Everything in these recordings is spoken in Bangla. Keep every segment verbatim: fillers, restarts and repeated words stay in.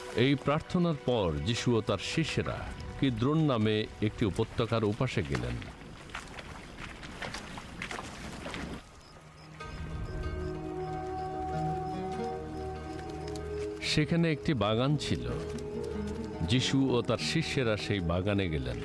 এই প্রার্থনার পর যিশু ও তার শিষ্যেরা কিদ্রোন নামে একটি উপত্যকার ওপাশে গেলেন। সেখানে একটি বাগান ছিল। যিশু ও তার শিষ্যেরা সেই বাগানে গেলেন।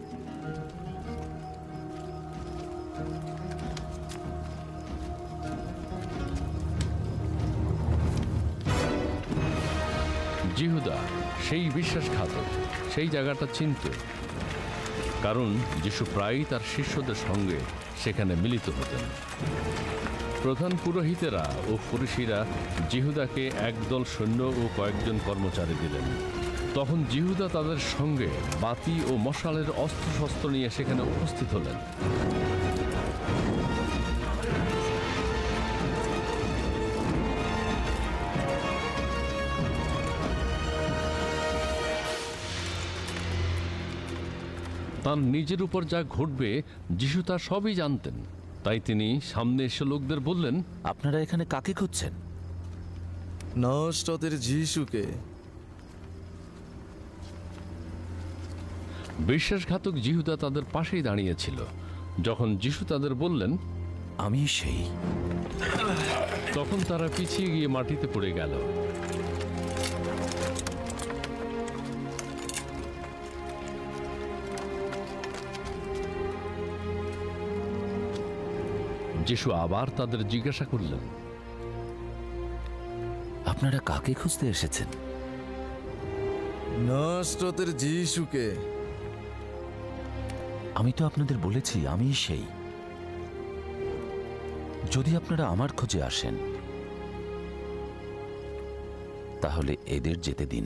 জিহুদা সেই বিশ্বাসঘাতক সেই জায়গাটা চিনত, কারণ যিশু প্রায়ই তার শিষ্যদের সঙ্গে সেখানে মিলিত হতেন। প্রধান পুরোহিতেরা ও ফরিসীরা জিহুদাকে একদল সৈন্য ও কয়েকজন কর্মচারী দিলেন। তখন জিহুদা তাদের সঙ্গে বাতি ও মশালের অস্ত্রশস্ত্র নিয়ে সেখানে উপস্থিত হলেন। তার নিজের উপর যা ঘটবে যিশু তা সবই জানতেন। তাই তিনি সামনে এসে লোকদের বললেন, আপনারা এখানে কাকে খুঁজছেন? নশ্বরের যিশুকে। বিশ্বাসঘাতক জিহুদা তাদের পাশেই দাঁড়িয়েছিল। যখন যিশু তাদের বললেন, আমি সেই, তখন তারা পিছিয়ে গিয়ে মাটিতে পড়ে গেল। যিশু আবার তাদের জিজ্ঞাসা করলেন, আপনারা কাকে খুঁজতে এসেছেন? নশ্বরের যিশুকে। আমি তো আপনাদের বলেছি আমি সেই। যদি আপনারা আমার খোঁজে আসেন তাহলে এদের যেতে দিন।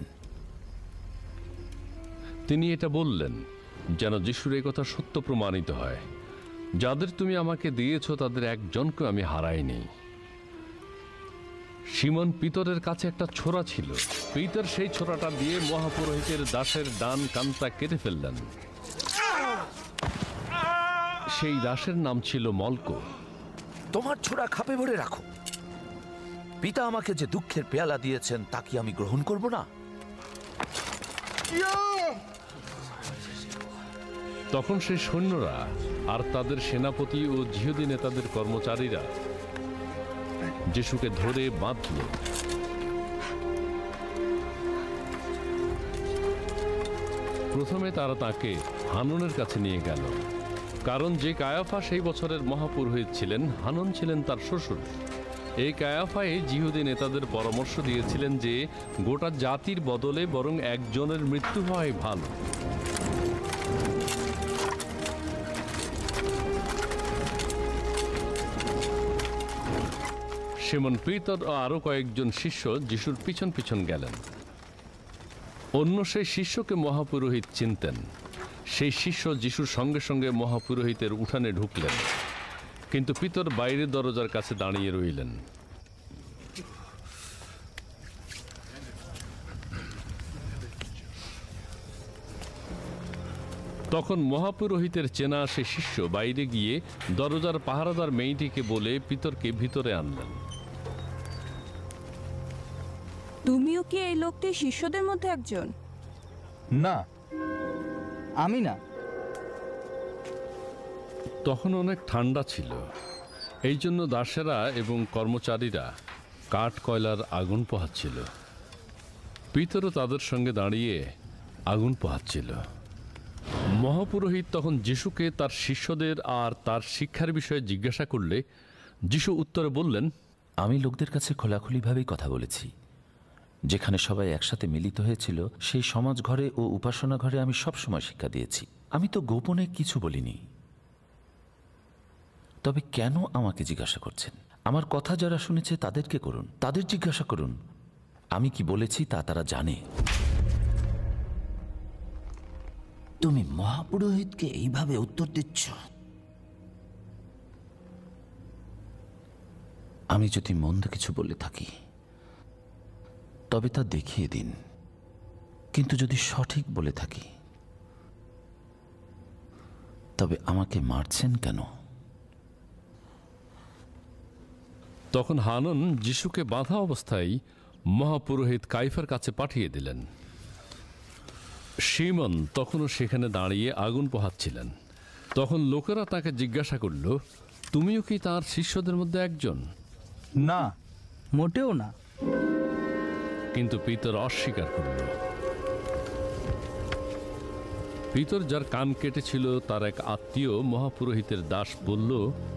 তিনি এটা বললেন যেন যিশুর এই কথা সত্য প্রমাণিত হয়। যাদের তুমি আমাকে দিয়েছ তাদের একজনকে আমি হারাইনি। সিমন পিতরের কাছে একটা ছোরা ছিল। পিতর সেই ছোরাটা দিয়ে মহাপুরোহিতের দাসের ডান কানটা কেটে ফেললেন। সেই দাসের নাম ছিল মলকো। তোমার ছোড়া খাপে ভরে রাখো। পিতা আমাকে যে দুঃখের পেয়ালা দিয়েছেন তা কি আমি গ্রহণ করব না? তখন সেই সৈন্যরা আর তাদের সেনাপতি ও জিহুদি নেতাদের কর্মচারীরা যিশুকে ধরে বাঁধল। প্রথমে তারা তাকে হানুনের কাছে নিয়ে গেল, কারণ যে কায়াফা সেই বছরের মহাপুরোহিত ছিলেন, হানুন ছিলেন তার শ্বশুর। এই কায়াফায় জিহুদি নেতাদের পরামর্শ দিয়েছিলেন যে গোটা জাতির বদলে বরং একজনের মৃত্যু হওয়াই ভালো। সিমন পিতর ও আরো কয়েকজন শিষ্য যিশুর পিছন পিছন গেলেন। অন্য সেই শিষ্যকে মহাপুরোহিত চিনতেন। সেই শিষ্য যিশুর সঙ্গে সঙ্গে মহাপুরোহিতের উঠানে ঢুকলেন, কিন্তু পিতর বাইরের দরজার কাছে দাঁড়িয়ে রইলেন। তখন মহাপুরোহিতের চেনা সে শিষ্য বাইরে গিয়ে দরজার পাহারাদার মেয়েটিকে বলে পিতরকে ভিতরে আনলেন। তুমিও কি এই লোকটির শিষ্যদের মধ্যে একজন? না, আমি না। তখন অনেক ঠান্ডা ছিল, এই জন্য দাসেরা এবং কর্মচারীরা কাঠ কয়লার আগুন পোহাচ্ছিল। পিতরও তাদের সঙ্গে দাঁড়িয়ে আগুন পোহাচ্ছিল। মহাপুরোহিত তখন যিশুকে তার শিষ্যদের আর তার শিক্ষার বিষয়ে জিজ্ঞাসা করলে যিশু উত্তরে বললেন, আমি লোকদের কাছে খোলাখুলিভাবেই কথা বলেছি। যেখানে সবাই একসাথে মিলিত হয়েছিল সেই সমাজ ঘরে ও উপাসনা ঘরে আমি সবসময় শিক্ষা দিয়েছি। আমি তো গোপনে কিছু বলিনি। তবে কেন আমাকে জিজ্ঞাসা করছেন? আমার কথা যারা শুনেছে তাদেরকে করুন, তাদের জিজ্ঞাসা করুন। আমি কি বলেছি তা তারা জানে। তুমি মহাপুরোহিতকে এইভাবে উত্তর দিচ্ছ? আমি যদি মন্দ কিছু বলে থাকি তবে তা দেখিয়ে দিন, কিন্তু যদি সঠিক বলে থাকি তবে আমাকে মারছেন কেন? তখন হানুন যিশুকে বাঁধা অবস্থায় মহাপুরোহিত কাইফার কাছে পাঠিয়ে দিলেন। শিমন তখনও সেখানে দাঁড়িয়ে আগুন পোহাচ্ছিলেন। তখন লোকেরা তাকে জিজ্ঞাসা করল, তুমিও কি তার শিষ্যদের মধ্যে একজন? না, মোটেও না। কিন্তু পিতর অস্বীকার করল। পিতর, যার কান কেটেছিল, তার এক আত্মীয় মহাপুরোহিতের দাস বলল,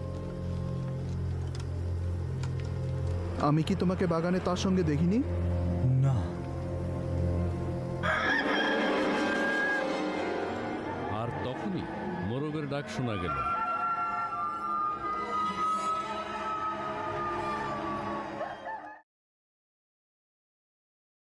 আমি কি তোমাকে বাগানে তার সঙ্গে দেখিনি? না। আর তখনই মোরগের ডাক শোনা গেল।